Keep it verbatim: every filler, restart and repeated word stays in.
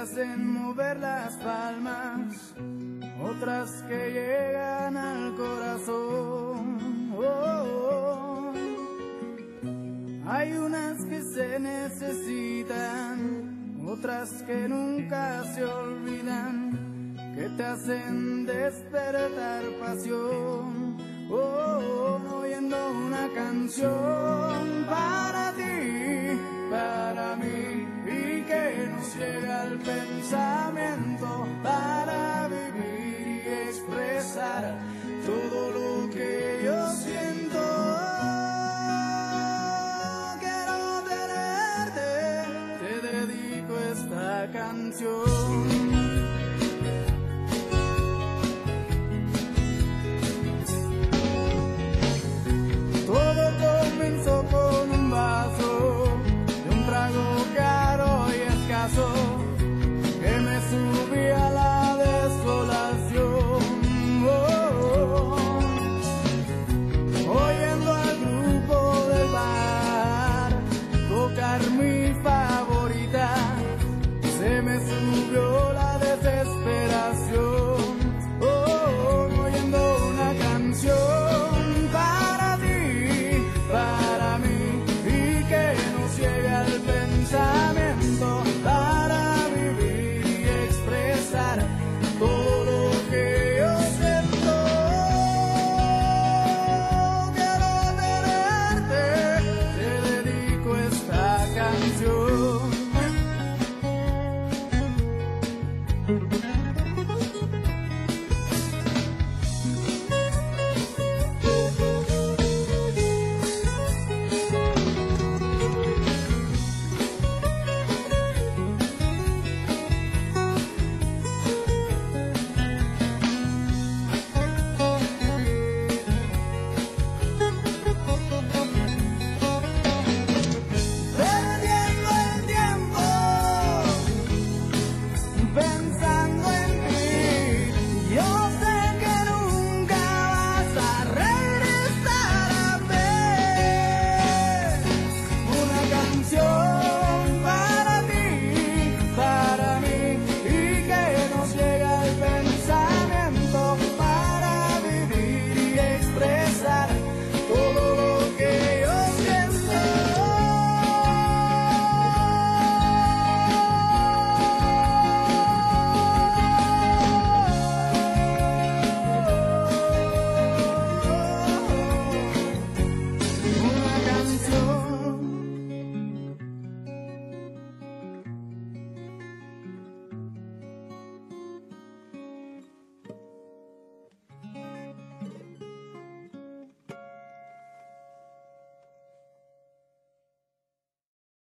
hacen mover las palmas, otras que llegan al corazón. Oh, oh. Hay unas que se necesitan, otras que nunca se olvidan, que te hacen despertar pasión. Oh, oh, oyendo una canción para ti, para mí, y que nos llega al pensamiento para vivir y expresar todo lo que yo siento. Quiero tenerte, te dedico esta canción. Con un vaso de un trago caro y escaso que me subía a la desolación. Oh, oh, oh. Oyendo al grupo del bar tocar mi favorita, se me subió la desesperación. Oh, oh, oyendo una canción para ti, para mí, y que nos llegue al pensamiento para vivir y expresar todo lo que yo siento. Quiero tenerte, te dedico esta canción.